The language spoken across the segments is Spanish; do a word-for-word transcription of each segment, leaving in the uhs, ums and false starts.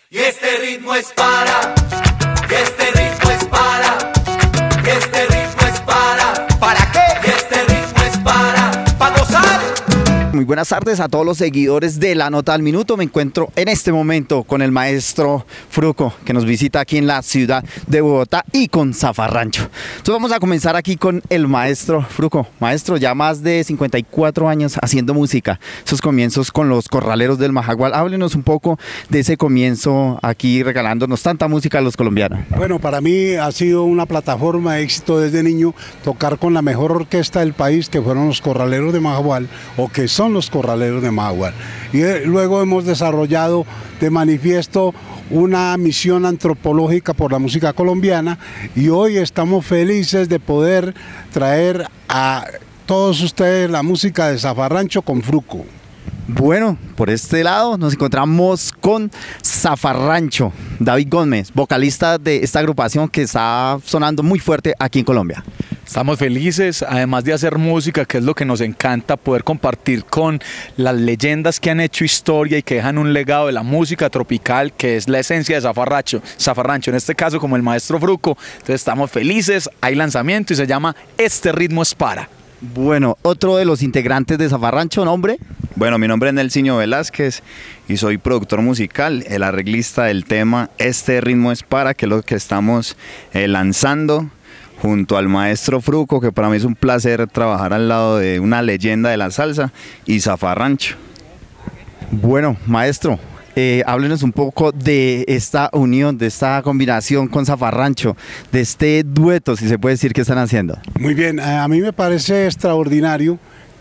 Y este ritmo es para, y este ritmo es para, y este ritmo es para. ¿Para qué? Y este ritmo es para, para gozar. Muy buenas tardes a todos los seguidores de La Nota al Minuto. Me encuentro en este momento con el maestro Fruco, que nos visita aquí en la ciudad de Bogotá, y con Zafarrancho. Entonces vamos a comenzar aquí con el maestro Fruco. Maestro, ya más de cincuenta y cuatro años haciendo música. Esos comienzos con los Corraleros del Majagual. Háblenos un poco de ese comienzo aquí regalándonos tanta música a los colombianos. Bueno, para mí ha sido una plataforma de éxito desde niño tocar con la mejor orquesta del país, que fueron los Corraleros de Majagual, o que son los Corraleros de Majagual. Y luego hemos desarrollado de manifiesto una misión antropológica por la música colombiana, y hoy estamos felices de poder traer a todos ustedes la música de Zafarrancho con Fruco. Bueno, por este lado nos encontramos con Zafarrancho, David Gómez, vocalista de esta agrupación que está sonando muy fuerte aquí en Colombia. Estamos felices, además de hacer música, que es lo que nos encanta, poder compartir con las leyendas que han hecho historia y que dejan un legado de la música tropical, que es la esencia de Zafarrancho, Zafarrancho, en este caso como el maestro Fruco. Entonces estamos felices, hay lanzamiento y se llama Este ritmo es para. Bueno, otro de los integrantes de Zafarrancho, ¿nombre? Bueno, mi nombre es Nelsinho Velázquez y soy productor musical, el arreglista del tema Este ritmo es para, que es lo que estamos eh, lanzando junto al maestro Fruco, que para mí es un placer trabajar al lado de una leyenda de la salsa, y Zafarrancho. Bueno, maestro, eh, háblenos un poco de esta unión, de esta combinación con Zafarrancho, de este dueto, si se puede decir, que están haciendo. Muy bien, a mí me parece extraordinario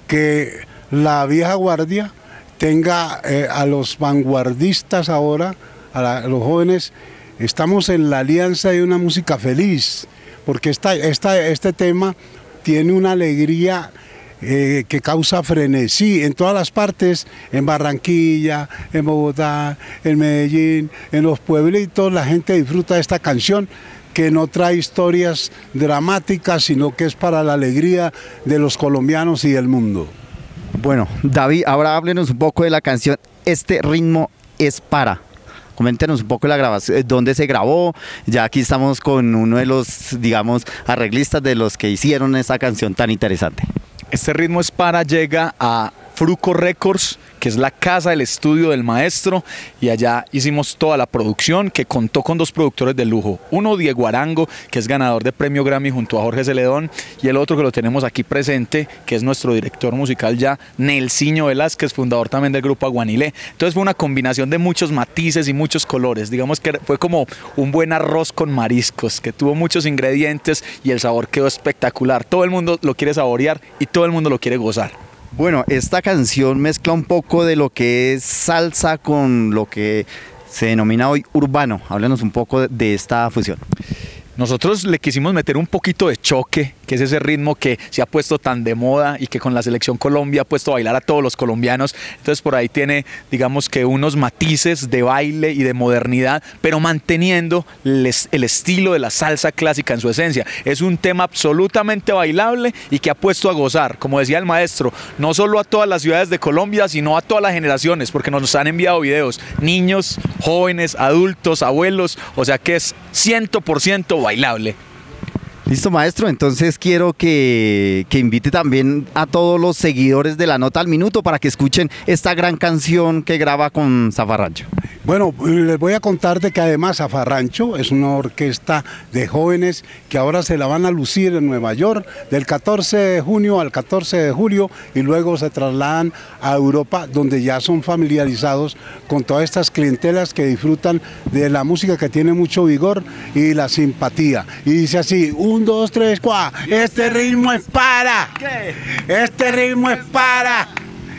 que la vieja guardia tenga eh, a los vanguardistas ahora, a, la, a los jóvenes. Estamos en la alianza de una música feliz, porque esta, esta, este tema tiene una alegría eh, que causa frenesí en todas las partes, en Barranquilla, en Bogotá, en Medellín, en los pueblitos. La gente disfruta de esta canción, que no trae historias dramáticas, sino que es para la alegría de los colombianos y del mundo. Bueno, David, ahora háblenos un poco de la canción Este ritmo es para. Coméntenos un poco la grabación, dónde se grabó. Ya aquí estamos con uno de los, digamos, arreglistas de los que hicieron esta canción tan interesante. Este ritmo es para, llega a Fruco Records, que es la casa del estudio del maestro, y allá hicimos toda la producción, que contó con dos productores de lujo. Uno, Diego Arango, que es ganador de premio Grammy junto a Jorge Celedón, y el otro que lo tenemos aquí presente, que es nuestro director musical ya, Nelsinho Velázquez, fundador también del grupo Aguanilé. Entonces fue una combinación de muchos matices y muchos colores. Digamos que fue como un buen arroz con mariscos, que tuvo muchos ingredientes y el sabor quedó espectacular. Todo el mundo lo quiere saborear y todo el mundo lo quiere gozar. Bueno, esta canción mezcla un poco de lo que es salsa con lo que se denomina hoy urbano. Háblenos un poco de, de esta fusión. Nosotros le quisimos meter un poquito de choque, que es ese ritmo que se ha puesto tan de moda y que con la Selección Colombia ha puesto a bailar a todos los colombianos. Entonces por ahí tiene, digamos que unos matices de baile y de modernidad, pero manteniendo les, el estilo de la salsa clásica en su esencia. Es un tema absolutamente bailable y que ha puesto a gozar, como decía el maestro, no solo a todas las ciudades de Colombia, sino a todas las generaciones, porque nos han enviado videos, niños, jóvenes, adultos, abuelos, o sea que es cien por ciento bailable. Listo, maestro, entonces quiero que, que invite también a todos los seguidores de La Nota al Minuto para que escuchen esta gran canción que graba con Zafarrancho. Bueno, les voy a contar de que además Zafarrancho es una orquesta de jóvenes que ahora se la van a lucir en Nueva York del catorce de junio al catorce de julio, y luego se trasladan a Europa, donde ya son familiarizados con todas estas clientelas que disfrutan de la música, que tiene mucho vigor y la simpatía. Y dice así: un, dos, tres, cuá. Este ritmo es para. ¿Qué? Este ritmo es para.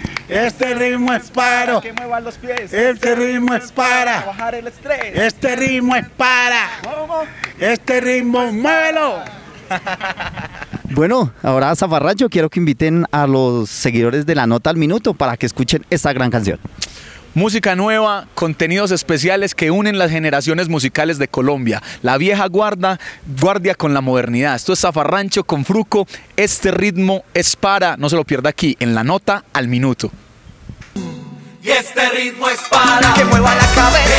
Este ritmo es para. Que muevan los pies. Este ritmo es para. Bajar el estrés. Este ritmo es para. ¿Cómo? Este ritmo, muévelo. Bueno, ahora Zafarrancho, quiero que inviten a los seguidores de La Nota al Minuto para que escuchen esta gran canción. Música nueva, contenidos especiales que unen las generaciones musicales de Colombia. La vieja guarda, guardia con la modernidad. Esto es Zafarrancho con Fruco. Este ritmo es para, no se lo pierda aquí, en La Nota al Minuto. Y este ritmo es para que mueva la cabeza.